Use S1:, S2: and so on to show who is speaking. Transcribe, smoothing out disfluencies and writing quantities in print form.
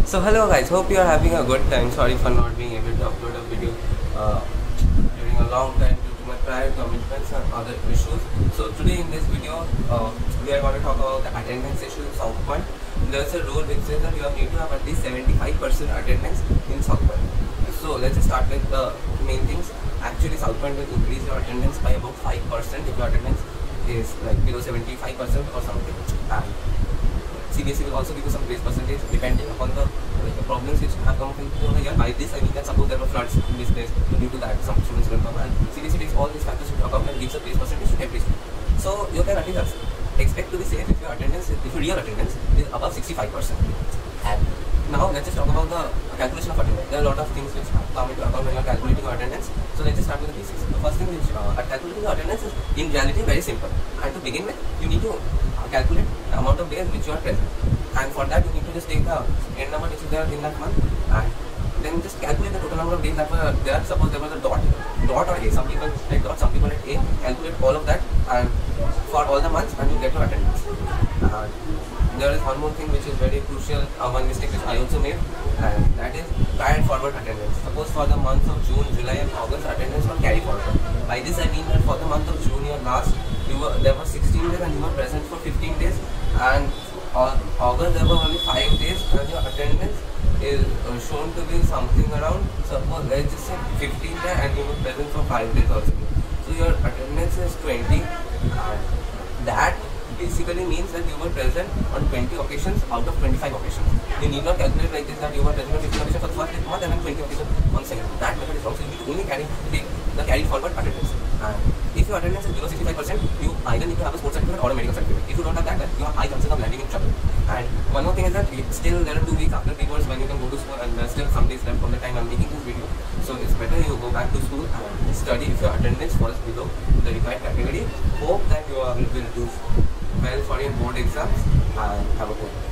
S1: So hello guys, hope you are having a good time. Sorry for not being able to upload a video during a long time due to my prior commitments and other issues. So today in this video, we are going to talk about the attendance issue in South Point. There's a rule which says that you need to have at least 75% attendance in South Point. So let's just start with the main things. Actually, South Point will increase your attendance by about 5% if your attendance is like below 75% or something. And CBSE will also give you some grace percentage depending upon the problems which have come into the year. By this I mean that suppose there were floods in this place, due to that some students will come, and CBSE takes all these factors into account and gives a grace percentage to every student. So you can at least expect to be safe if your attendance, if your real attendance is above 65%. And now let's just talk about the calculation of attendance. There are a lot of things which come into account when you are calculating your attendance. So let's just start with the basics. The first thing which calculating your attendance is in reality very simple. And to begin with, you need to calculate the amount of days which you are present. And for that you need to just take the end number which is there in that month and then just calculate the total number of days that were there. Suppose there was a dot or a. Some people like dot, some people like a. Calculate all of that and for all the months and you get your attendance. There is one more thing which is very crucial, one mistake which I also made, and that is carry forward attendance. Suppose for the months of June, July and August attendance was carry forward. By this I mean that for the month of June there were 16 days and you were present for 15 days, and August there were only 5 days and your attendance is shown to be something around, suppose let's just say 15 days and you were present for 5 days also. So your attendance is 20, and that basically means that you were present on 20 occasions out of 25 occasions. You need not calculate like this that you were present on 15 occasions for the first month and then 20 occasions on the second. That method is wrong. So you need to only take the carry forward attendance. And if your attendance is below 65%, you either need to have a sports certificate or a medical certificate. If you don't have that, then you have high chances of landing in trouble. And one more thing is that still there are 2 weeks after papers when you can go to school, and there are still some days left from the time I'm making this video. So it's better you go back to school and study if your attendance falls below the required category. Hope that you will do well for your board exams and have a good